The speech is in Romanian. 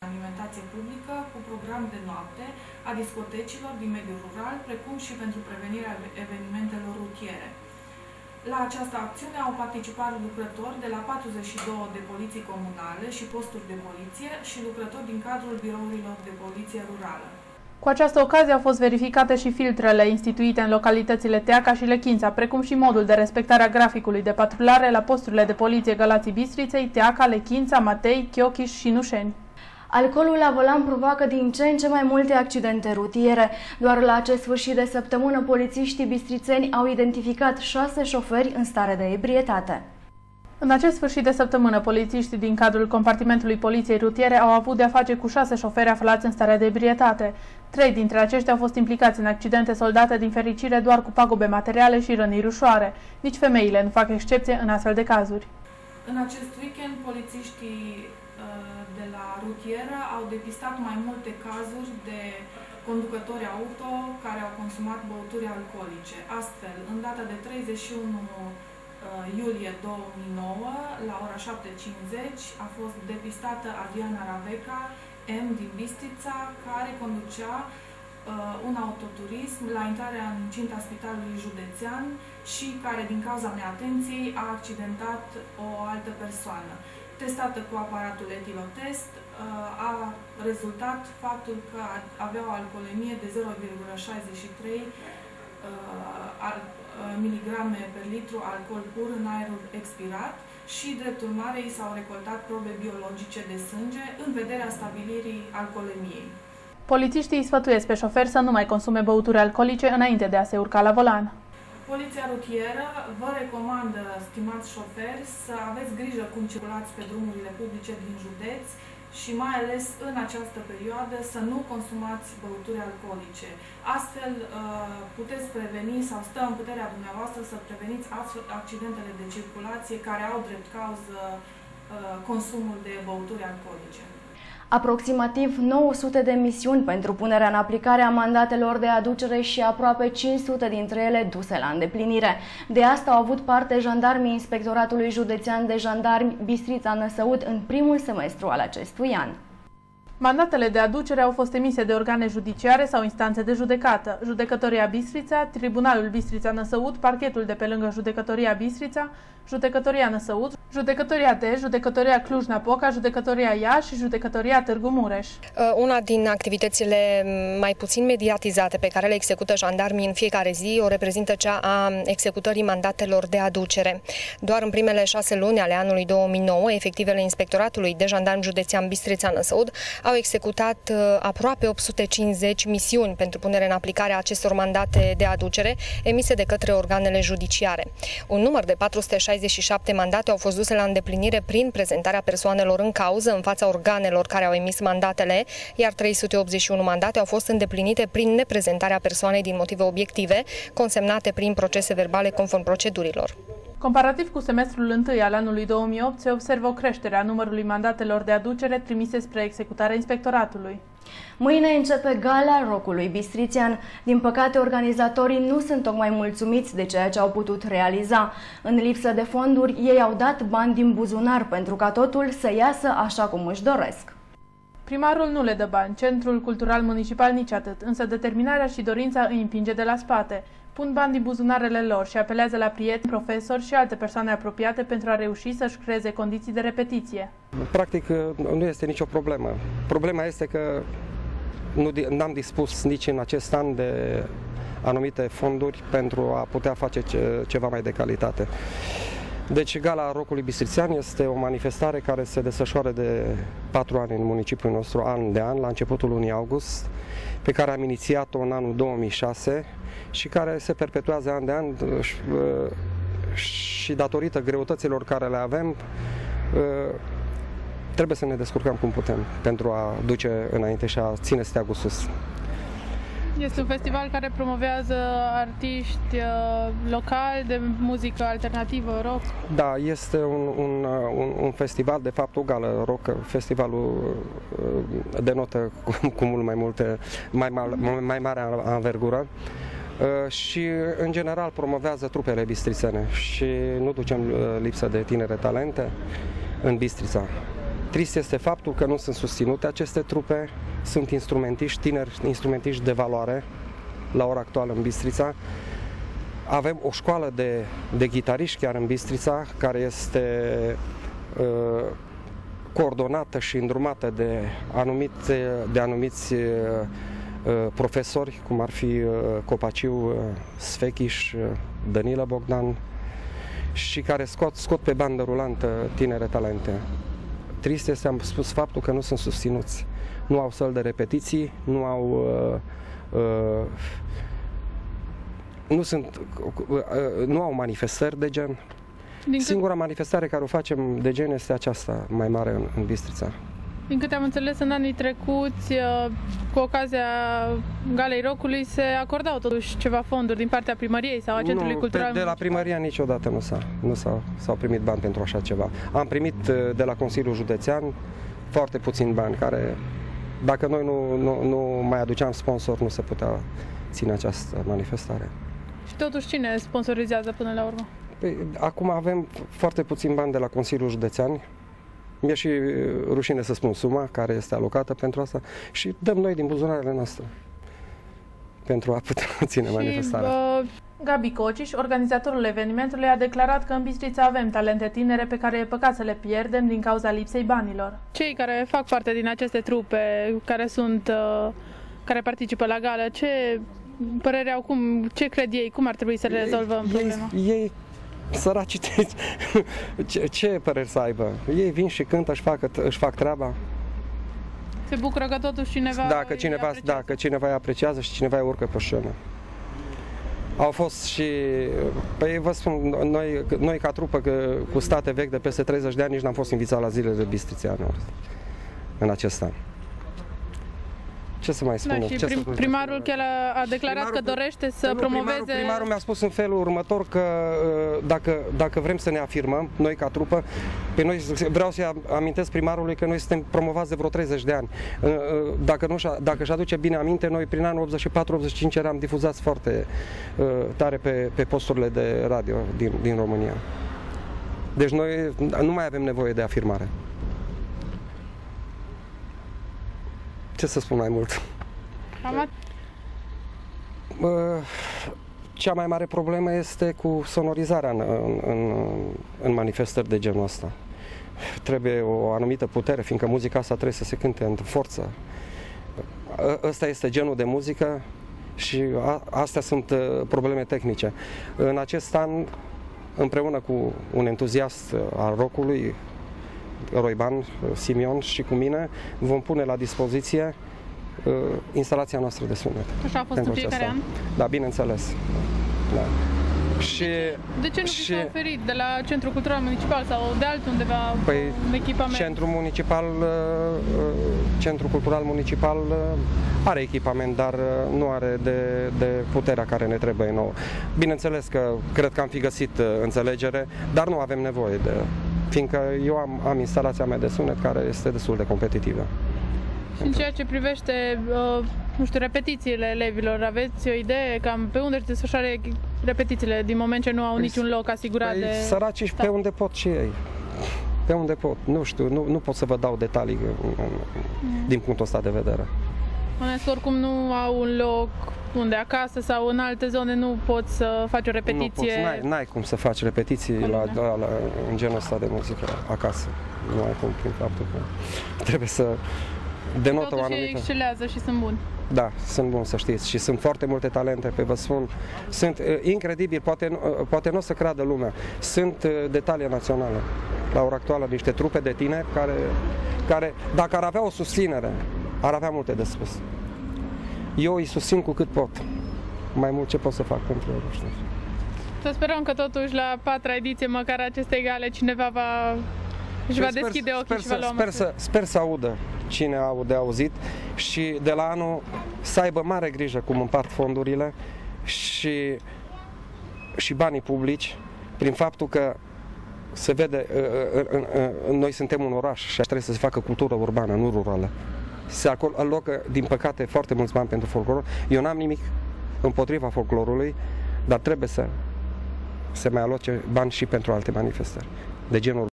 alimentație publică cu program de noapte a discotecilor din mediul rural, precum și pentru prevenirea evenimentelor rutiere. La această acțiune au participat lucrători de la 42 de poliții comunale și posturi de poliție și lucrători din cadrul birourilor de poliție rurală. Cu această ocazie au fost verificate și filtrele instituite în localitățile Teaca și Lechința, precum și modul de respectare a graficului de patrulare la posturile de poliție Galații Bistriței, Teaca, Lechința, Matei, Chiochiș și Nușeni. Alcoolul la volan provoacă din ce în ce mai multe accidente rutiere. Doar la acest sfârșit de săptămână, polițiștii bistrițeni au identificat 6 șoferi în stare de ebrietate. În acest sfârșit de săptămână, polițiștii din cadrul compartimentului poliției rutiere au avut de-a face cu 6 șoferi aflați în stare de ebrietate. 3 dintre aceștia au fost implicați în accidente soldate, din fericire doar cu pagube materiale și răniri ușoare. Nici femeile nu fac excepție în astfel de cazuri. În acest weekend, polițiștii de la rutieră au depistat mai multe cazuri de conducători auto care au consumat băuturi alcoolice. Astfel, în data de 31 iulie 2009, la ora 7:50, a fost depistată Adriana Raveca, M din Bistrița, care conducea un autoturism la intrarea în incinta Spitalului Județean și care, din cauza neatenției, a accidentat o altă persoană. Testată cu aparatul etilotest, a rezultat faptul că avea o alcoolemie de 0,63 miligrame per litru alcool pur în aerul expirat și, drept urmare, i s-au recoltat probe biologice de sânge în vederea stabilirii alcoolemiei. Polițiștii îi sfătuiesc pe șoferi să nu mai consume băuturi alcoolice înainte de a se urca la volan. Poliția rutieră vă recomandă, stimați șoferi, să aveți grijă cum circulați pe drumurile publice din județ și mai ales în această perioadă să nu consumați băuturi alcoolice. Astfel puteți preveni sau stă în puterea dumneavoastră să preveniți accidentele de circulație care au drept cauză consumul de băuturi alcoolice. Aproximativ 900 de misiuni pentru punerea în aplicare a mandatelor de aducere și aproape 500 dintre ele duse la îndeplinire. De asta au avut parte jandarmii Inspectoratului Județean de Jandarmi Bistrița-Năsăud în primul semestru al acestui an. Mandatele de aducere au fost emise de organe judiciare sau instanțe de judecată: Judecătoria Bistrița, Tribunalul Bistrița-Năsăud, Parchetul de pe lângă Judecătoria Bistrița, Judecătoria Năsăud, Judecătoria Dej, Judecătoria Cluj-Napoca, Judecătoria Iași și Judecătoria Târgu Mureș. Una din activitățile mai puțin mediatizate pe care le execută jandarmii în fiecare zi o reprezintă cea a executării mandatelor de aducere. Doar în primele 6 luni ale anului 2009, efectivele Inspectoratului de Jandarmi Județean Bistrița-Năsăud au executat aproape 850 misiuni pentru punerea în aplicare a acestor mandate de aducere emise de către organele judiciare. Un număr de 467 mandate au fost duse la îndeplinire prin prezentarea persoanelor în cauză în fața organelor care au emis mandatele, iar 381 mandate au fost îndeplinite prin neprezentarea persoanei din motive obiective, consemnate prin procese verbale conform procedurilor. Comparativ cu semestrul întâi al anului 2008, se observă o creștere a numărului mandatelor de aducere trimise spre executarea inspectoratului. Mâine începe Gala Rockului Bistrițean. Din păcate, organizatorii nu sunt tocmai mulțumiți de ceea ce au putut realiza. În lipsă de fonduri, ei au dat bani din buzunar pentru ca totul să iasă așa cum își doresc. Primarul nu le dă bani, Centrul Cultural Municipal nici atât, însă determinarea și dorința îi împinge de la spate. Pun bani din buzunarele lor și apelează la prieteni, profesori și alte persoane apropiate pentru a reuși să-și creeze condiții de repetiție. Practic nu este nicio problemă. Problema este că n-am dispus nici în acest an de anumite fonduri pentru a putea face ceva mai de calitate. Deci Gala Rockului Bistrițean este o manifestare care se desfășoară de 4 ani în municipiul nostru, an de an, la începutul lunii august, pe care am inițiat-o în anul 2006 și care se perpetuează an de an și datorită greutăților care le avem, trebuie să ne descurcăm cum putem pentru a duce înainte și a ține steagul sus. Este un festival care promovează artiști locali de muzică alternativă, rock? Da, este un festival, de fapt o gală rock. Festivalul denotă cu mult mai mare anvergură și în general promovează trupele bistrițene și nu ducem lipsă de tinere talente în Bistrița. Trist este faptul că nu sunt susținute aceste trupe, sunt instrumentiști, tineri instrumentiști de valoare la ora actuală în Bistrița. Avem o școală de ghitariști chiar în Bistrița, care este coordonată și îndrumată de anumiți profesori, cum ar fi Copaciu Sfechiș, Danila Bogdan, și care scot pe bandă rulantă tinere talente. Trist este, am spus, faptul că nu sunt susținuți. Nu au săli de repetiții, nu au manifestări de gen. Singura manifestare care o facem de gen este aceasta mai mare în Bistrița. Din câte am înțeles, în anii trecuți, cu ocazia Galei Rocului, se acordau totuși ceva fonduri din partea primăriei sau a Centrului Cultural? De la primăria niciodată nu s-au primit bani pentru așa ceva. Am primit de la Consiliul Județean foarte puțini bani, care, dacă noi nu mai aduceam sponsor, nu se putea ține această manifestare. Și totuși cine sponsorizează până la urmă? Păi, acum avem foarte puțin bani de la Consiliul Județean. Mi-e și rușine să spun suma care este alocată pentru asta și dăm noi din buzunarele noastre pentru a putea ține manifestarea. Gabi Cociș, organizatorul evenimentului, a declarat că în Bistrița avem talente tinere pe care e păcat să le pierdem din cauza lipsei banilor. Cei care fac parte din aceste trupe, care participă la gală, ce părere au, ce cred ei, cum ar trebui să rezolvăm problema? Ei săraci, ce păreri să aibă? Ei vin și cântă, își fac treaba. Se bucură că totuși cineva dacă cineva îi apreciază și cineva îi urcă pe scenă. Au fost și, păi vă spun, noi ca trupă cu state vechi de peste 30 de ani nici n-am fost invitați la zilele bistrițeane în acest an. Ce să mai spun? Da, și primarul chiar a declarat că dorește să promoveze... Primarul mi-a spus în felul următor că dacă vrem să ne afirmăm, noi ca trupă, pe noi, vreau să-i amintesc primarului că noi suntem promovați de vreo 30 de ani. Dacă își aduce bine aminte, noi prin anul 84-85 eram difuzați foarte tare pe posturile de radio din România. Deci noi nu mai avem nevoie de afirmare. Ce să spun mai mult? Cea mai mare problemă este cu sonorizarea în manifestări de genul ăsta. Trebuie o anumită putere, fiindcă muzica asta trebuie să se cânte în forță. Ăsta este genul de muzică și astea sunt probleme tehnice. În acest an, împreună cu un entuziast al rockului, Roiban Simion, și cu mine, vom pune la dispoziție instalația noastră de sunet. Așa a fost în fiecare an? Da, bineînțeles. Da. Și, de ce nu vi s-a oferit de la Centrul Cultural Municipal sau de altundeva un echipament? Centrul Cultural Municipal are echipament, dar nu are de puterea care ne trebuie nouă. Bineînțeles că cred că am fi găsit înțelegere, dar nu avem nevoie de... Fiindcă eu am instalația mea de sunet care este destul de competitivă. Și în ceea ce privește, nu știu, repetițiile elevilor, aveți o idee cam pe unde se desfășoare repetițiile, din moment ce nu au niciun loc asigurat de... Săraci și pe unde pot și ei. Pe unde pot. Nu știu, nu pot să vă dau detalii din punctul ăsta de vedere. Oricum nu au un loc unde, acasă sau în alte zone, nu poți să faci o repetiție? N-ai cum să faci repetiții în genul ăsta de muzică acasă. Nu ai cum, prin faptul că trebuie să denotă o anumită... Totuși excelează și sunt buni. Da, sunt buni, să știți, și sunt foarte multe talente, pe vă spun. Sunt incredibili, poate nu o să creadă lumea. Sunt de talie națională. La ora actuală niște trupe de tineri care, dacă ar avea o susținere, ar avea multe de spus. Eu îi susțin cu cât pot. Mai mult ce pot să fac pentru ei, nu știu. Să sperăm că totuși la 4-a ediție, măcar acestei gale, cineva își va deschide ochii și va lua măsuri. Sper să audă cine au de auzit și de la anul să aibă mare grijă cum împart fondurile și banii publici, prin faptul că se vede, noi suntem un oraș și trebuie să se facă cultură urbană, nu rurală. Se alocă, din păcate, foarte mulți bani pentru folclor. Eu n-am nimic împotriva folclorului, dar trebuie să se mai aloce bani și pentru alte manifestări de genul